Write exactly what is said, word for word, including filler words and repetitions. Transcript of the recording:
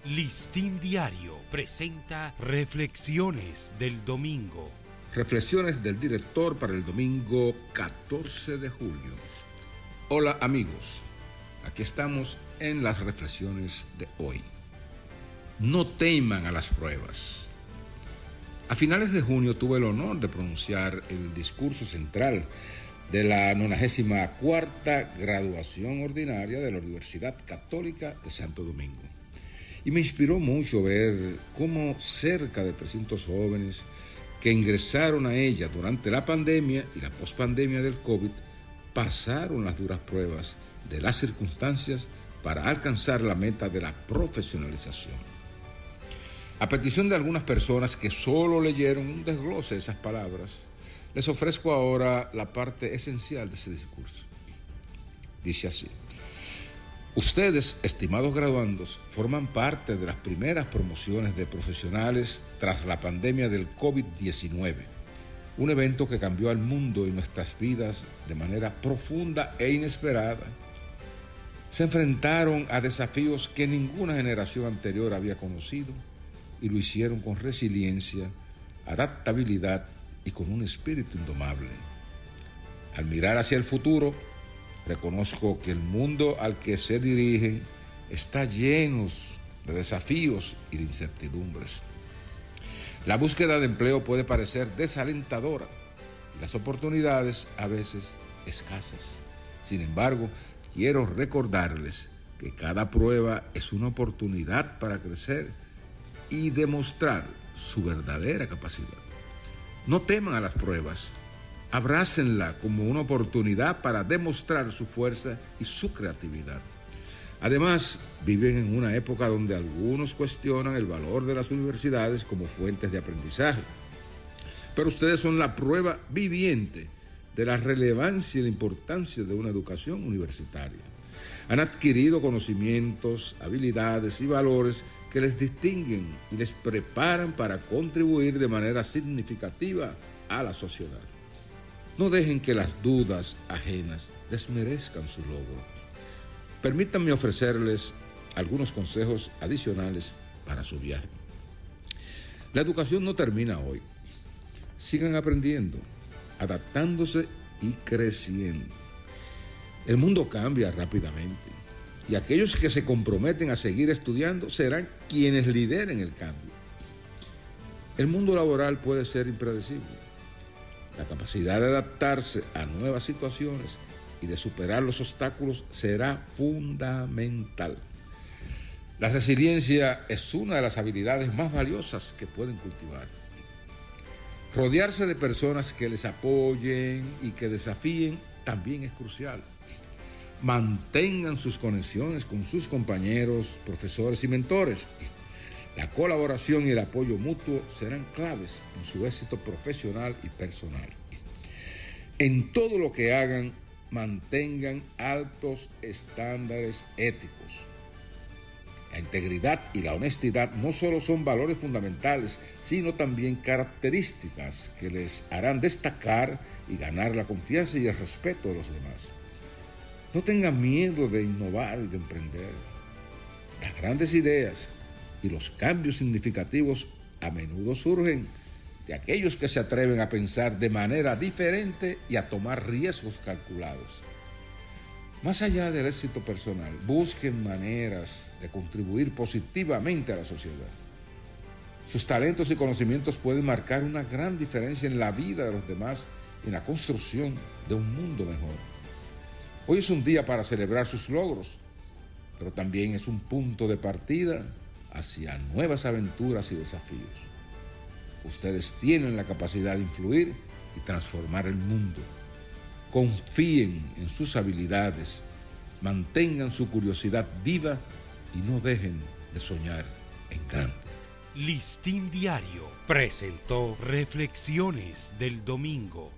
Listín Diario presenta Reflexiones del Domingo. Reflexiones del director para el domingo catorce de julio. Hola amigos, aquí estamos en las reflexiones de hoy. No teman a las pruebas. A finales de junio tuve el honor de pronunciar el discurso central de la nonagésima cuarta graduación ordinaria de la Universidad Católica de Santo Domingo. Y me inspiró mucho ver cómo cerca de trescientos jóvenes que ingresaron a ella durante la pandemia y la pospandemia del COVID pasaron las duras pruebas de las circunstancias para alcanzar la meta de la profesionalización. A petición de algunas personas que solo leyeron un desglose de esas palabras, les ofrezco ahora la parte esencial de ese discurso. Dice así: ustedes, estimados graduandos, forman parte de las primeras promociones de profesionales tras la pandemia del COVID diecinueve, un evento que cambió al mundo y nuestras vidas de manera profunda e inesperada. Se enfrentaron a desafíos que ninguna generación anterior había conocido y lo hicieron con resiliencia, adaptabilidad y con un espíritu indomable. Al mirar hacia el futuro, reconozco que el mundo al que se dirigen está lleno de desafíos y de incertidumbres. La búsqueda de empleo puede parecer desalentadora y las oportunidades a veces escasas. Sin embargo, quiero recordarles que cada prueba es una oportunidad para crecer y demostrar su verdadera capacidad. No teman a las pruebas. Abrácenla como una oportunidad para demostrar su fuerza y su creatividad. Además, viven en una época donde algunos cuestionan el valor de las universidades como fuentes de aprendizaje. Pero ustedes son la prueba viviente de la relevancia y la importancia de una educación universitaria. Han adquirido conocimientos, habilidades y valores que les distinguen y les preparan para contribuir de manera significativa a la sociedad. No dejen que las dudas ajenas desmerezcan su logro. Permítanme ofrecerles algunos consejos adicionales para su viaje. La educación no termina hoy. Sigan aprendiendo, adaptándose y creciendo. El mundo cambia rápidamente y aquellos que se comprometen a seguir estudiando serán quienes lideren el cambio. El mundo laboral puede ser impredecible. La capacidad de adaptarse a nuevas situaciones y de superar los obstáculos será fundamental. La resiliencia es una de las habilidades más valiosas que pueden cultivar. Rodearse de personas que les apoyen y que desafíen también es crucial. Mantengan sus conexiones con sus compañeros, profesores y mentores. La colaboración y el apoyo mutuo serán claves en su éxito profesional y personal. En todo lo que hagan, mantengan altos estándares éticos. La integridad y la honestidad no solo son valores fundamentales, sino también características que les harán destacar y ganar la confianza y el respeto de los demás. No tengan miedo de innovar y de emprender. Las grandes ideas y los cambios significativos a menudo surgen de aquellos que se atreven a pensar de manera diferente y a tomar riesgos calculados. Más allá del éxito personal, busquen maneras de contribuir positivamente a la sociedad. Sus talentos y conocimientos pueden marcar una gran diferencia en la vida de los demás y en la construcción de un mundo mejor. Hoy es un día para celebrar sus logros, pero también es un punto de partida hacia nuevas aventuras y desafíos. Ustedes tienen la capacidad de influir y transformar el mundo. Confíen en sus habilidades, mantengan su curiosidad viva y no dejen de soñar en grande. Listín Diario presentó Reflexiones del Domingo.